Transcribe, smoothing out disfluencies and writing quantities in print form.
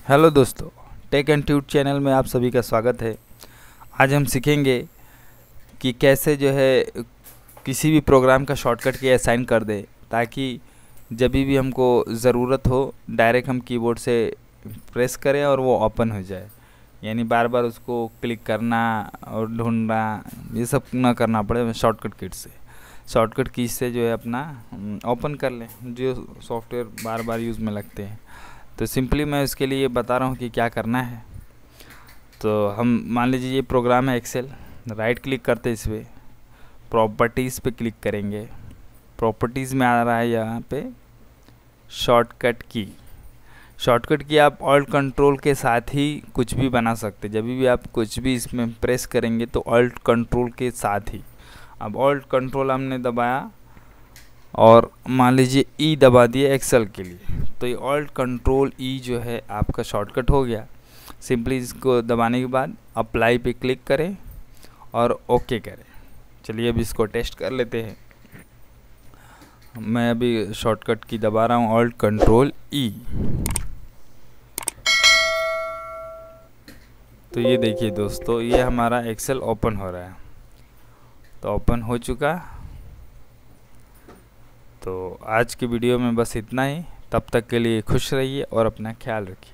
Hello दोस्तों, take and tweet channel में आप सभी का स्वागत है। आज हम सीखेंगे कि कैसे जो है किसी भी प्रोग्राम का शॉर्टकट की असाइन कर दे, ताकि जब भी हमको ज़रूरत हो डायरेक्ट हम कीबोर्ड से प्रेस करें और वो ओपन हो जाए। यानी बार बार उसको क्लिक करना और ढूंढना, ये सब ना करना पड़े। शॉर्टकट किट से, शॉर्टकट की से जो है अपना ओपन कर लें जो सॉफ्टवेयर बार बार यूज़ में लगते हैं। तो सिंपली मैं इसके लिए बता रहा हूँ कि क्या करना है। तो हम मान लीजिए ये प्रोग्राम है एक्सेल, राइट क्लिक करते इस पर, प्रॉपर्टीज़ पे क्लिक करेंगे। प्रॉपर्टीज़ में आ रहा है यहाँ पे शॉर्टकट की। शॉर्टकट की आप ऑल्ट कंट्रोल के साथ ही कुछ भी बना सकते। जब भी आप कुछ भी इसमें प्रेस करेंगे तो ऑल्ट कंट्रोल के साथ ही। अब ऑल्ट कंट्रोल हमने दबाया और मान लीजिए ई दबा दिए एक्सेल के लिए, तो ये ऑल्ट कंट्रोल ई जो है आपका शॉर्टकट हो गया। सिंपली इसको दबाने के बाद अप्लाई पे क्लिक करें और ओके करें। चलिए अब इसको टेस्ट कर लेते हैं। मैं अभी शॉर्टकट की दबा रहा हूँ, ऑल्ट कंट्रोल ई। तो ये देखिए दोस्तों, ये हमारा एक्सेल ओपन हो रहा है। तो ओपन हो चुका। तो आज की वीडियो में बस इतना ही। तब तक के लिए खुश रहिए और अपना ख्याल रखिए।